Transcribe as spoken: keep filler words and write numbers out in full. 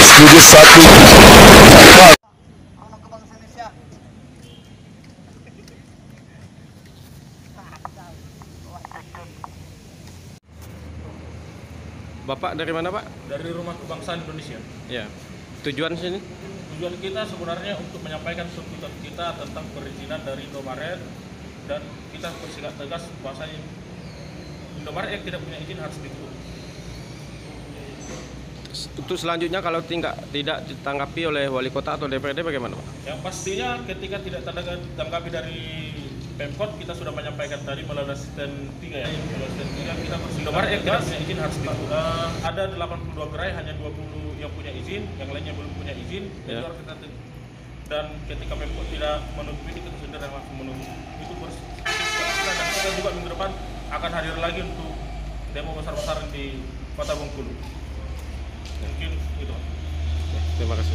tujuh satu. Bapak dari mana, Pak? Dari Rumah Kebangsaan Indonesia. Ya. Tujuan sini? Tujuan kita sebenarnya untuk menyampaikan tuntutan kita tentang perizinan dari Indomaret, dan kita bersikap tegas bahwasanya Indomaret yang tidak punya izin harus ditutup. Untuk selanjutnya kalau tidak tidak ditanggapi oleh wali kota atau D P R D bagaimana, Pak? Yang pastinya ketika tidak ditanggapi dari Pemkot, kita sudah menyampaikan tadi melalui asisten tiga ya. Melalui asisten tiga kita bersikap Indomaret yang tidak punya izin harus ditutup. Uh, ada delapan puluh dua gerai, hanya dua puluh yang punya izin, yang lainnya belum punya izin. Ya. Itu harus kita tutup. Dan ketika Pemkot tidak menutup ini, kita sendiri yang langsung menutup. Itu bersikap, dan kita juga minggu depan akan hadir lagi untuk demo besar-besaran di Kota Bengkulu. Mungkin itu. Terima kasih.